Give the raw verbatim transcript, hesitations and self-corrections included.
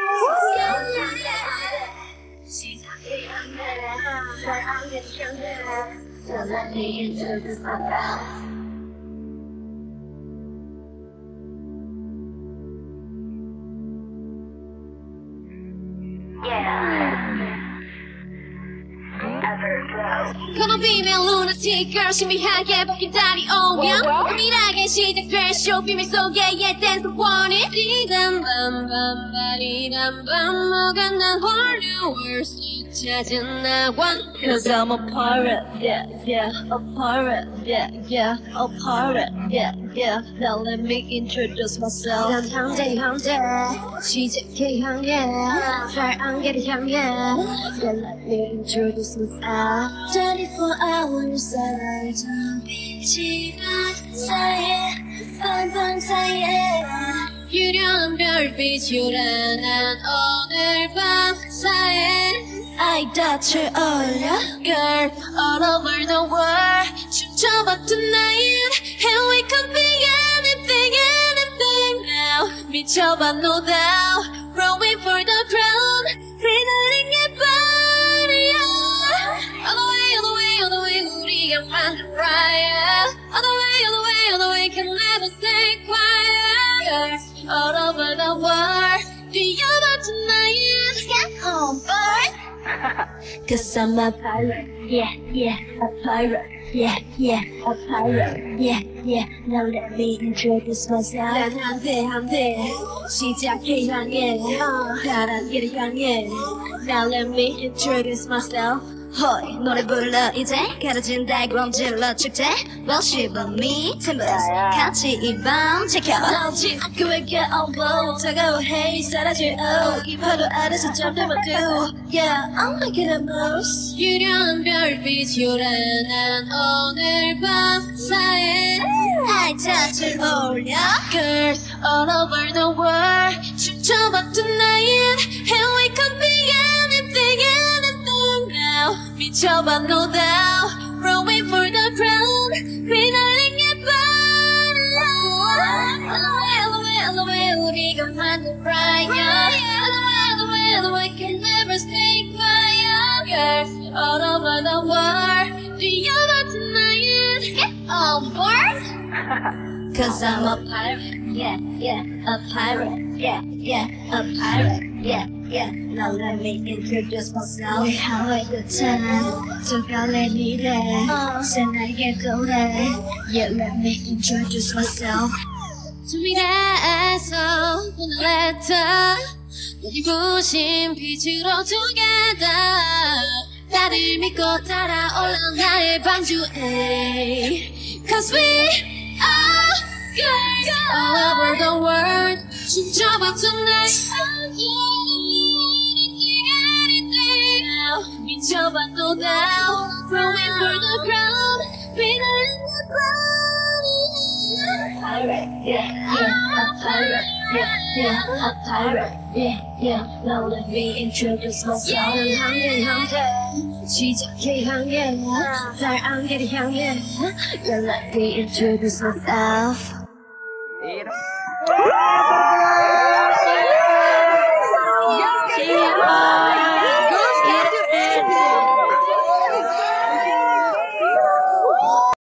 So let me introduce myself. 건너비면 lunatic girl 신비하게 벗긴 다리 오면 은밀하게 시작될 쇼 비밀 속에 yeah dance want it 리담밤밤 바리담밤 뭐가 난 whole new world 속 찾은 나와 Cause I'm a pirate, yeah, yeah, a pirate, yeah, yeah, a pirate, yeah, yeah. Now let me introduce myself. 난 형제 형제 시작해 향해 달 안개를 향해 Yeah, let me introduce myself. twenty-four hours 살아있는 빛이 반 사이에 반방 사이에 유려한 별빛 요란한 오늘 밤 사이에 I 낯을 어울려 Girl, all over the world 춤춰봐 tonight And we could be anything, anything now 미쳐봐 no doubt Rowing for the crown Freeing your body All the way, all the way, all the way 우리가 만든 riot All the way, all the way, all the way Can never stay quiet Girls, all over the world 뛰어봐 tonight Let's get on board Cause I'm a pirate, yeah, yeah, a pirate, yeah, yeah, a pirate, yeah, yeah. Now let me introduce myself. 난 한대 한대 시작해 향해 달 안개를 향해 Now let me introduce myself. 허이 노래 불러 이제 가려진 달광 질러 축제 워시버 미 팀버스 같이 이 밤 지켜 넘치 그에게 오고 다가올 헤이 사라질 오 이 파도 아래서 잠들면 do Yeah I'm making a moves 유려한 별빛 요란한 오늘 밤 사이에 I touch을 올려 Girls all over the world 춤춰봐 tonight And we could be anything anything now 미쳐봐 no doubt Rowing for the crown 휘날린 예쁜 All the way all the way all the way 우리가 만든 riot All the way all the way all the way Can never stay quiet Girls all over the world 뛰어봐 tonight Get on board Cause I'm a pirate, yeah, yeah, a pirate, yeah, yeah, a pirate, yeah, yeah. Now let me introduce myself. We have a good time, so go let me there. Say I get go there, yeah, let me introduce myself. 준비돼서 오늘 letter 너희 부신 빛으로 together 나를 믿고 따라올라 나의 방주에 Cause we are girls all over the world 춤춰봐 tonight anything now 미쳐봐 no doubt Rowing for the crown Freedom Pirate, yeah, yeah, a pirate, yeah, yeah, a pirate, yeah, yeah. Now let me introduce myself. 난 향해 향해 시작해 향해 달 안개를 향해 Yeah, let me introduce myself.